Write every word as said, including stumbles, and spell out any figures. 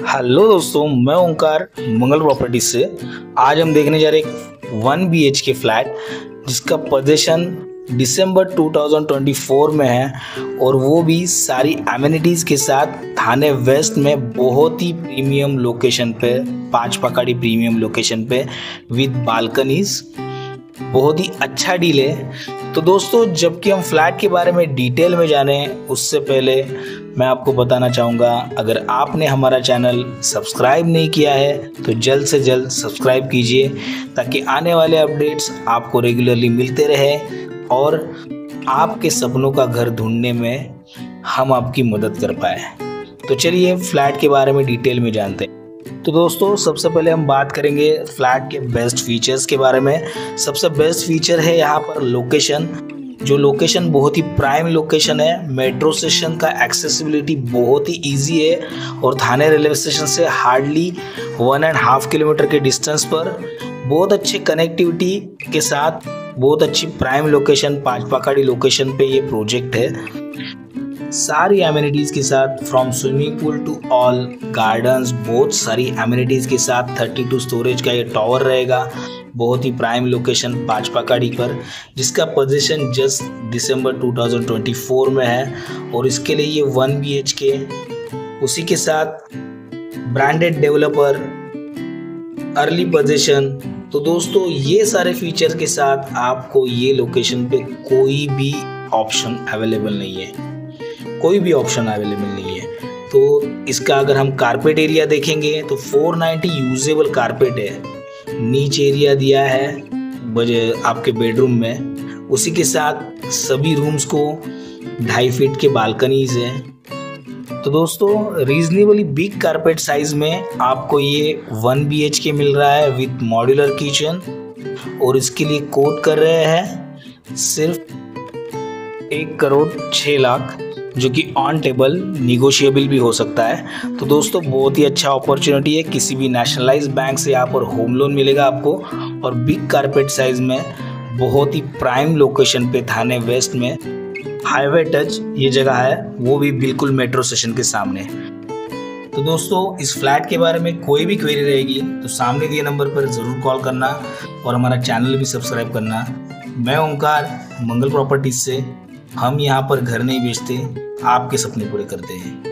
Hello दोस्तों, मैं ओंकार मंगल property से। आज हम देखने जा रहे एक one B H K flat जिसका पोजीशन दिसंबर दो हज़ार चौबीस में है और वो भी सारी एमिनिटीज़ के साथ थाने वेस्ट में बहुत ही प्रीमियम लोकेशन पे, पाँच पकड़ी प्रीमियम लोकेशन पे विद बालकनीज। बहुत ही अच्छा डील है। तो दोस्तों, जबकि हम फ्लैट के बारे में डिटेल में जाने उससे पहले मैं आपको बताना चाहूँगा, अगर आपने हमारा चैनल सब्सक्राइब नहीं किया है तो जल्द से जल्द सब्सक्राइब कीजिए ताकि आने वाले अपडेट्स आपको रेगुलरली मिलते रहे और आपके सपनों का घर ढूंढने में हम आपकी मदद कर पाए। तो चलिए फ्लैट के बारे में डिटेल में जानते हैं। तो दोस्तों, सबसे पहले हम बात करेंगे फ्लैट के बेस्ट फीचर्स के बारे में। सबसे बेस्ट फीचर है यहाँ पर लोकेशन। जो लोकेशन बहुत ही प्राइम लोकेशन है, मेट्रो स्टेशन का एक्सेसिबिलिटी बहुत ही इजी है और थाने रेलवे स्टेशन से hardly one and half kilometre के डिस्टेंस पर बहुत अच्छे कनेक्टिविटी के साथ बहुत अच्छी प्राइम लोकेशन, पाँच पकड़ी लोकेशन पे ये प्रोजेक्ट है। सारी एमिनिटीज़ के साथ, from swimming pool to all gardens, बहुत सारी एमिनिटीज़ के साथ बत्तीस स्टोरेज का ये टावर रहेगा। बहुत ही प्राइम लोकेशन पाँच पकड़ी पर, जिसका पोजीशन जस्ट दिसंबर दो हज़ार चौबीस में है और इसके लिए ये वन बी एच के, उसी के साथ ब्रांडेड डेवलपर, अर्ली पोजीशन। तो दोस्तों, ये सारे फीचर के साथ आपको ये लोकेशन पे कोई भी ऑप्शन अवेलेबल नहीं है, कोई भी ऑप्शन अवेलेबल नहीं है। तो इसका अगर हम कारपेट एरिया देखेंगे तो चार सौ नब्बे यूजेबल कारपेट है। नीचे एरिया दिया है बजे आपके बेडरूम में, उसी के साथ सभी रूम्स को ढाई फीट के बालकनीज है। तो दोस्तों, रीजनेबली बिग कारपेट साइज में आपको ये वन बी एच के मिल रहा है विद मॉड्यूलर किचन और इसके लिए कोट कर रहे हैं सिर्फ एक करोड़ छः लाख, जो कि ऑन टेबल निगोशिएबल भी हो सकता है। तो दोस्तों, बहुत ही अच्छा अपॉर्चुनिटी है। किसी भी नेशनलाइज बैंक से यहाँ पर होम लोन मिलेगा आपको और बिग कारपेट साइज में बहुत ही प्राइम लोकेशन पे थाने वेस्ट में हाईवे टच ये जगह है, वो भी बिल्कुल मेट्रो स्टेशन के सामने। तो दोस्तों, इस फ्लैट के बारे में कोई भी क्वेरी रहेगी तो सामने दिए नंबर पर ज़रूर कॉल करना और हमारा चैनल भी सब्सक्राइब करना। मैं ओंकार मंगल प्रॉपर्टीज से। हम यहाँ पर घर नहीं बेचते, आपके सपने पूरे करते हैं।